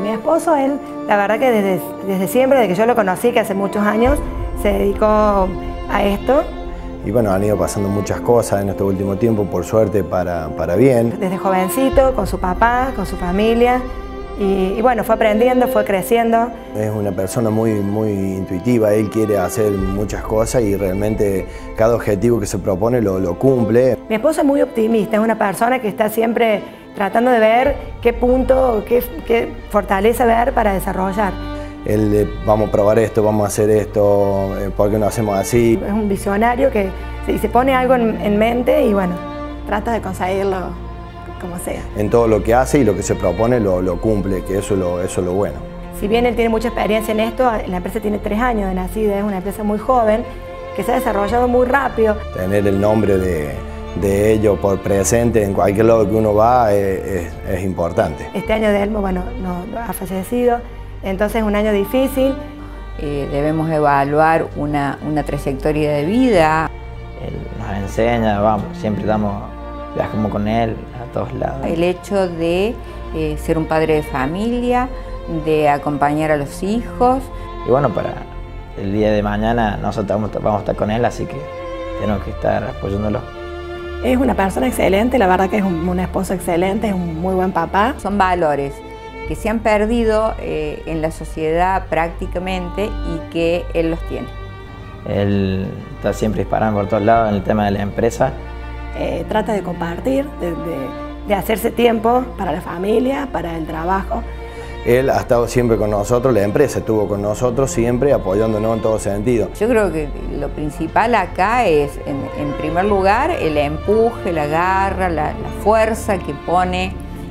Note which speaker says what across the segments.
Speaker 1: Mi esposo, él, la verdad que desde siempre, desde que yo lo conocí, que hace muchos años, se dedicó a esto.
Speaker 2: Y bueno, han ido pasando muchas cosas en este último tiempo, por suerte, para bien.
Speaker 1: Desde jovencito, con su papá, con su familia, y bueno, fue aprendiendo, fue creciendo.
Speaker 2: Es una persona muy intuitiva, él quiere hacer muchas cosas y realmente cada objetivo que se propone lo cumple.
Speaker 1: Mi esposo es muy optimista, es una persona que está siempre tratando de ver qué punto, qué fortaleza ver para desarrollar.
Speaker 2: Vamos a probar esto, vamos a hacer esto, ¿por qué no hacemos así?
Speaker 1: Es un visionario que se pone algo en mente y bueno, trata de conseguirlo como sea.
Speaker 2: En todo lo que hace y lo que se propone lo cumple, que eso es lo bueno.
Speaker 1: Si bien él tiene mucha experiencia en esto, la empresa tiene 3 años de nacida, es una empresa muy joven, que se ha desarrollado muy rápido.
Speaker 2: Tener el nombre de ellos por presente en cualquier lado que uno va es importante.
Speaker 1: Este año de Elmo, bueno, no ha fallecido, entonces es un año difícil.
Speaker 3: Debemos evaluar una trayectoria de vida.
Speaker 4: Él nos enseña, siempre viajamos con él a todos lados.
Speaker 3: El hecho de ser un padre de familia, de acompañar a los hijos.
Speaker 4: Y bueno, para el día de mañana nosotros vamos a estar con él, así que tenemos que estar apoyándolo.
Speaker 1: Es una persona excelente, la verdad que es un esposo excelente, es un muy buen papá.
Speaker 3: Son valores que se han perdido en la sociedad prácticamente y que él los tiene.
Speaker 4: Él está siempre disparando por todos lados en el tema de la empresa.
Speaker 1: Trata de compartir, de hacerse tiempo para la familia, para el trabajo.
Speaker 2: Él ha estado siempre con nosotros, la empresa estuvo con nosotros siempre, apoyándonos en todo sentido.
Speaker 3: Yo creo que lo principal acá es, en primer lugar, el empuje, la garra, la fuerza que pone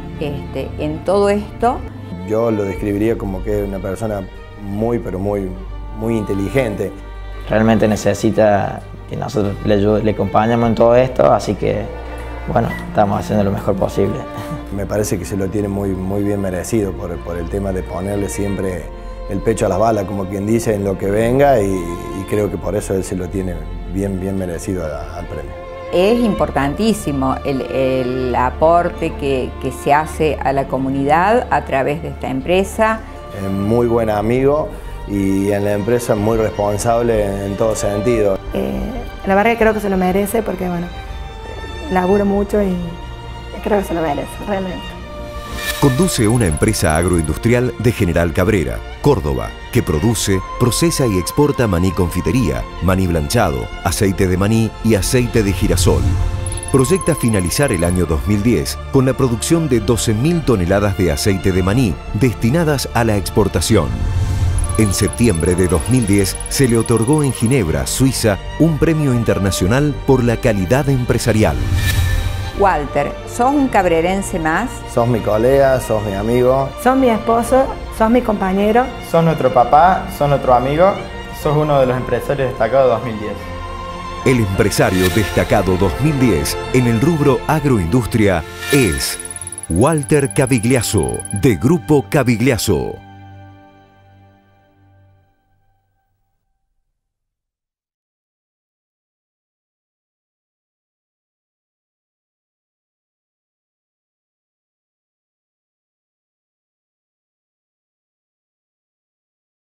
Speaker 3: en todo esto.
Speaker 2: Yo lo describiría como que es una persona pero muy inteligente.
Speaker 4: Realmente necesita que nosotros le acompañemos en todo esto, así que bueno, estamos haciendo lo mejor posible.
Speaker 2: Me parece que se lo tiene muy bien merecido por el tema de ponerle siempre el pecho a las balas, como quien dice, en lo que venga, y creo que por eso él se lo tiene bien merecido al premio.
Speaker 3: Es importantísimo el aporte que se hace a la comunidad a través de esta empresa.
Speaker 2: Muy buen amigo y en la empresa muy responsable en todo sentido.
Speaker 1: La verdad que creo que se lo merece porque bueno, laburo mucho y creo que se lo merece, realmente.
Speaker 5: Conduce una empresa agroindustrial de General Cabrera, Córdoba, que produce, procesa y exporta maní confitería, maní blanchado, aceite de maní y aceite de girasol. Proyecta finalizar el año 2010 con la producción de 12.000 toneladas de aceite de maní destinadas a la exportación. En septiembre de 2010 se le otorgó en Ginebra, Suiza, un premio internacional por la calidad empresarial.
Speaker 3: Walter, ¿sos un cabrerense más?
Speaker 2: Sos mi colega, sos mi amigo.
Speaker 1: Sos mi esposo, sos mi compañero.
Speaker 6: Sos nuestro papá, sos nuestro amigo, sos uno de los empresarios destacados 2010.
Speaker 5: El empresario destacado 2010 en el rubro agroindustria es Walter Cavigliaso, de Grupo Cavigliaso.